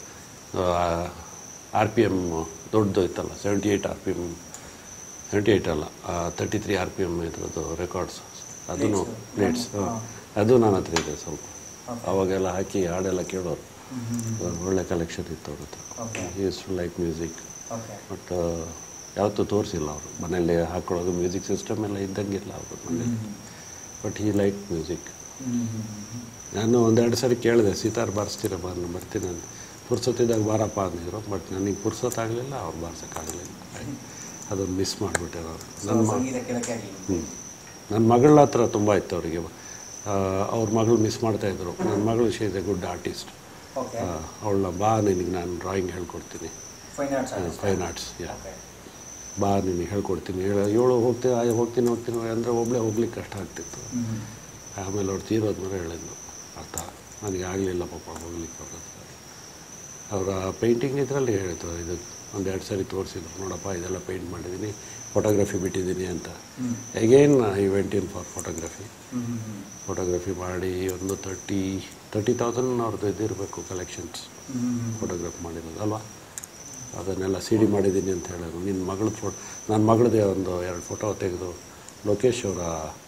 A: ಆರ್ ಪಿ ಎಮ್ ದೊಡ್ಡದು ಇತ್ತಲ್ಲ, seventy eight R P M seventy eight ಅಲ್ಲ thirty three R P M ಇದ್ರದ್ದು ರೆಕಾರ್ಡ್ಸ್, ಅದನ್ನು ಪ್ಲೇಟ್ಸ್ ಅದು ನನ್ನ ಹತ್ರ ಇದೆ ಸ್ವಲ್ಪ. ಅವಾಗೆಲ್ಲ ಹಾಕಿ ಹಾಡೆಲ್ಲ ಕೇಳೋರು, ಒಳ್ಳೆ ಕಲೆಕ್ಷನ್ ಇತ್ತು ಅವ್ರ ಹತ್ರ. Is to like music, but ಯಾವತ್ತೂ ತೋರಿಸಿಲ್ಲ ಅವರು ಮನೇಲಿ ಹಾಕೊಳ್ಳೋದು. ಮ್ಯೂಸಿಕ್ ಸಿಸ್ಟಮ್ ಎಲ್ಲ ಇದ್ದಂಗಿಲ್ಲ ಅವರು ಮನೇಲಿ, ಬಟ್ ಈ ಲೈಕ್ ಮ್ಯೂಸಿಕ್. ನಾನು ಒಂದೆರಡು ಸರಿ ಕೇಳಿದೆ, ಸಿತಾರ್ ಬಾರಿಸ್ತೀರ ಬಂದು ಬರ್ತೀನಿ ಅಂತ. ಪುರ್ಸೊತ್ತಿದ್ದಾಗ ಬಾರಪ್ಪ ಅಂದಿದ್ರು, ಬಟ್ ನನಗೆ ಪುರ್ಸೊತ್ತಾಗಲಿಲ್ಲ, ಅವ್ರು ಬಾರ್ಸೋಕ್ಕಾಗಲಿಲ್ಲ. ಅದನ್ನು ಮಿಸ್ ಮಾಡಿಬಿಟ್ಟೆ ನಾನು. ನನ್ನ ಮ ಹ್ಞೂ ನನ್ನ ಮಗಳ ಹತ್ರ ತುಂಬ ಇತ್ತು ಅವರಿಗೆ. ಅವ್ರ ಮಗಳು ಮಿಸ್ ಮಾಡ್ತಾಯಿದ್ರು. ನನ್ನ ಮಗಳು she is a good artist. ಅವಳ ಬಾ ನಿನಗೆ ನಾನು ಡ್ರಾಯಿಂಗ್ ಹೇಳ್ಕೊಡ್ತೀನಿ, ಫೈನ್ ಆರ್ಟ್ಸ್ ಯಾ ಬಾ ನಿನಗೆ ಹೇಳ್ಕೊಡ್ತೀನಿ ಹೇಳ ಏಳು ಹೋಗ್ತೀನಿ ಹೋಗ್ತೀನಿ ಹೋಗ್ತೀನಿ ಅಂದರೆ ಒಬ್ಬಳೇ ಹೋಗ್ಲಿಕ್ಕೆ ಕಷ್ಟ ಆಗ್ತಿತ್ತು. ಆಮೇಲೆ ಅವ್ರು ತೀರೋದ್ಮೇಲೆ ಹೇಳಿದ್ರು ಆ ಥರ ನನಗೆ ಆಗಲಿಲ್ಲ ಪಾಪ ಹೋಗ್ಲಿಕ್ಕೆ. ಅವ್ರ ಅವರ ಪೇಂಟಿಂಗ್ ಇದರಲ್ಲಿ ಹೇಳಿದ್ರು, ಇದು ಒಂದೆರಡು ಸಾರಿ ತೋರಿಸಿದ್ರು, ನೋಡಪ್ಪ ಇದೆಲ್ಲ ಪೇಂಟ್ ಮಾಡಿದ್ದೀನಿ, ಫೋಟೋಗ್ರಫಿ ಬಿಟ್ಟಿದ್ದೀನಿ ಅಂತ. Again I went in for photography. Photography ಮಾಡಿ ಒಂದು ತರ್ಟಿ ತರ್ಟಿ ತೌಸಂಡ್ ಅವ್ರದ್ದು ಇದಿರಬೇಕು ಕಲೆಕ್ಷನ್ಸ್ ಫೋಟೋಗ್ರಫಿ ಮಾಡಿರೋದು ಅಲ್ವಾ. ಅದನ್ನೆಲ್ಲ ಸಿ ಡಿ ಮಾಡಿದ್ದೀನಿ ಅಂತ ಹೇಳಿದ್ರು. ನಿನ್ನ ಮಗಳ ಫೋಟೋ ನನ್ನ ಮಗಳದೇ ಒಂದು ಎರಡು ಫೋಟೋ ತೆಗೆದು ಲೋಕೇಶ್ ಅವರ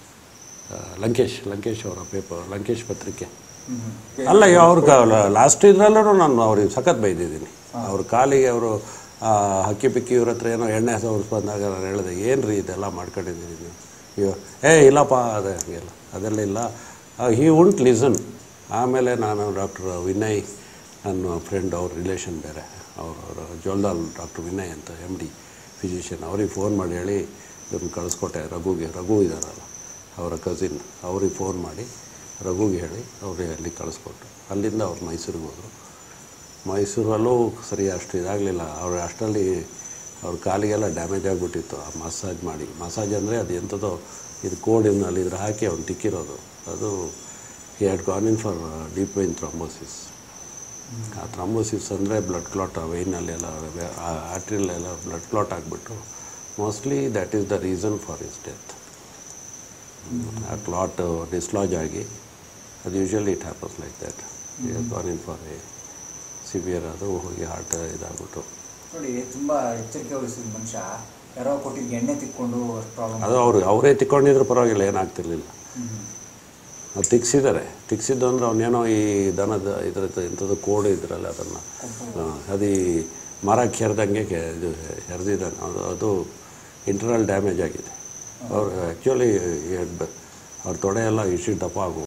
A: ಲಂಕೇಶ್ ಲಂಕೇಶ್ ಅವರ ಪೇಪರ್ ಲಂಕೇಶ್ ಪತ್ರಿಕೆ ಅಲ್ಲ ಅವ್ರಿಗೆ ಲಾಸ್ಟ್ ಇದ್ರಲ್ಲೂ ನಾನು ಅವ್ರಿಗೆ ಸಖತ್ ಬೈದಿದ್ದೀನಿ. ಅವ್ರ ಕಾಲಿಗೆ ಅವರು ಹಕ್ಕಿ ಪಿಕ್ಕಿ ಇವ್ರ ಹತ್ರ ಏನೋ ಎಣ್ಣೆ ಸವರ್ಸ್ ಬಂದಾಗ ನಾನು ಹೇಳಿದೆ, ಏನು ರೀ ಇದೆಲ್ಲ ಮಾಡ್ಕೊಂಡಿದ್ದೀನಿ ನೀವು? ಅಯ್ಯೋ ಏ ಇಲ್ಲಪ್ಪ ಅದೇ ಹಂಗೆಲ್ಲ ಅದೆಲ್ಲ ಇಲ್ಲ, ಹಿ ವುಂಟ್ ಲಿಸನ್. ಆಮೇಲೆ ನಾನು ಡಾಕ್ಟರ್ ವಿನಯ್ ನನ್ನ ಫ್ರೆಂಡ್ ಅವ್ರ ರಿಲೇಷನ್ ಬೇರೆ, ಅವರು ಜೋಲ್ದಾಲ್ ಡಾಕ್ಟರ್ ವಿನಯ್ ಅಂತ ಎಮ್ ಡಿ ಫಿಸಿಷಿಯನ್, ಅವ್ರಿಗೆ ಫೋನ್ ಮಾಡಿ ಹೇಳಿ ಇದನ್ನು ಕಳಿಸ್ಕೊಟ್ಟೆ ರಘುಗೆ. ರಘು ಇದ್ದಾರಲ್ಲ ಅವರ ಕಸಿನ್, ಅವ್ರಿಗೆ ಫೋನ್ ಮಾಡಿ ರಘುಗೆ ಹೇಳಿ ಅವ್ರಿಗೆ ಅಲ್ಲಿ ಕಳಿಸ್ಕೊಟ್ಟು ಅಲ್ಲಿಂದ ಅವ್ರು ಮೈಸೂರಿಗೆ ಹೋದರು. ಮೈಸೂರಲ್ಲೂ ಸರಿ ಅಷ್ಟು ಇದಾಗಲಿಲ್ಲ. ಅವರು ಅಷ್ಟರಲ್ಲಿ ಅವ್ರ ಕಾಲಿಗೆಲ್ಲ ಡ್ಯಾಮೇಜ್ ಆಗಿಬಿಟ್ಟಿತ್ತು ಆ ಮಸಾಜ್ ಮಾಡಿ. ಮಸಾಜ್ ಅಂದರೆ ಅದು ಎಂಥದೋ ಇದು ಕೋಡಿನಲ್ಲಿ ಇದ್ರ ಹಾಕಿ ಅವ್ನು ತಿಕ್ಕಿರೋದು. ಅದು he had gone in for deep vein thrombosis. ಆ ಥ್ರಾಂಬೋಸಿಸ್ ಅಂದರೆ ಬ್ಲಡ್ ಕ್ಲಾಟ್ ವೈನಲ್ಲೆಲ್ಲ ಆರ್ಟ್ರಿಯಲ್ಲೆಲ್ಲ ಬ್ಲಡ್ ಕ್ಲಾಟ್ ಆಗಿಬಿಟ್ಟು mostly that is the reason for his death. ಆ ಕ್ಲಾಟ್ ಡಿಸ್ಲಾಜ್ ಆಗಿ ಅದು usually it happens like that. He has gone in for a severe ಅದು ಹೋಗಿ ಹಾರ್ಟ್ ಇದಾಗ್ಬಿಟ್ಟು.
B: ನೋಡಿ, ತುಂಬ ಎಚ್ಚರಿಕೆ ವಹಿಸಿದ ಮನುಷ್ಯ ಯಾರೋ ಕೊಟ್ಟಿದ್ದು ಎಣ್ಣೆ ತಿಕ್ಕೊಂಡು ಪ್ರಾಬ್ಲಮ್.
A: ಅದು ಅವರು ಅವರೇ ತಿಕ್ಕೊಂಡಿದ್ರು ಪರವಾಗಿಲ್ಲ, ಏನಾಗ್ತಿರ್ಲಿಲ್ಲ. ಅದು ತಿಕ್ಸಿದ್ದಾರೆ. ತಿಕ್ಸಿದ್ದು ಅಂದರೆ ಅವನೇನೋ ಈ ದನದ ಇದ್ರದ್ದು ಇಂಥದ್ದು ಕೋಡು ಇದ್ರಲ್ಲ ಅದನ್ನು ಅದು ಈ ಮರಕ್ಕೆ ಹೆರ್ದಂಗೆ ಇದು ಹೆರ್ದಿದ್ದಾನೆ. ಅದು ಅದು ಇಂಟರ್ನಲ್ ಡ್ಯಾಮೇಜ್ ಆಗಿದೆ. ಅವರು ಆ್ಯಕ್ಚುಲಿ ಅವ್ರ ತೊಡೆ ಎಲ್ಲ ಇಷ್ಟು ದಪ್ಪ ಆಗು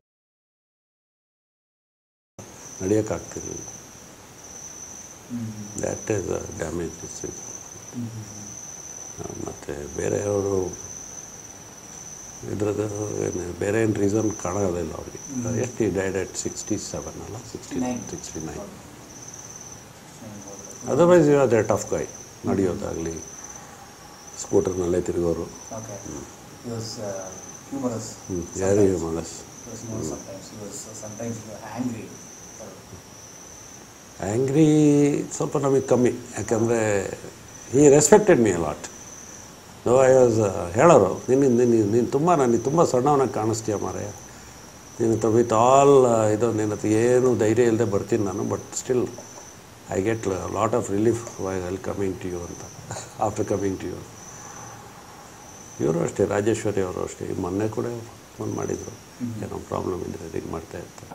A: ನಡೆಯೋಕ್ಕಾಗ್ತಿರ್ಲಿಲ್ಲ. ದ್ಯಾಟ್ ಈಸ್ ಡ್ಯಾಮೇಜ್ ಇಸ್ ಇದು. ಮತ್ತು ಬೇರೆಯವರು ಇದ್ರದ್ದು ಏನು ಬೇರೆ ಏನು ರೀಸನ್ ಕಾಣೋದಿಲ್ಲ ಅವ್ರಿಗೆ. ಎಷ್ಟು ಡೈಡ್ ಎಟ್ ಸಿಕ್ಸ್ಟಿ ಸೆವೆನ್ ಅಲ್ಲ sixty sixty nine. Otherwise you are the tough guy. ನಡೆಯೋದಾಗಲಿ ಸ್ಕೂಟರ್ನಲ್ಲೇ ತಿರುಗೋರು. Hmm very humorous. ಆ್ಯಂಗ್ರಿ ಸ್ವಲ್ಪ ನಮಗೆ ಕಮ್ಮಿ, ಯಾಕಂದರೆ he respected me a lot. No I was ಹೇಳೋರು, ನಿನ್ನ ನಿನ್ನ ನೀನು ತುಂಬ ನನಗೆ ತುಂಬ ಸಣ್ಣವನಾಗಿ ಕಾಣಿಸ್ತೀಯ ಮಾರಾಯ, ನಿನ್ನ ಹತ್ರ ವಿತ್ ಆಲ್ ಇದು ನಿನ್ನ ಹತ್ರ ಏನು ಧೈರ್ಯ ಇಲ್ಲದೆ ಬರ್ತೀನಿ ನಾನು, but still I get lot of relief why I'll coming to you ಅಂತ ಆಫ್ಟರ್ ಕಮಿಂಗ್ ಟು ಯು. ಇವರು ಅಷ್ಟೇ, ರಾಜೇಶ್ವರಿ ಅವರು ಅಷ್ಟೇ, ಮೊನ್ನೆ ಕೂಡ ಫೋನ್ ಮಾಡಿದರು, ಏನೋ ಪ್ರಾಬ್ಲಮ್ ಇದ್ದರೆ ರಿಂಗ್ ಮಾಡ್ತಾ ಇರ್ತಾರೆ.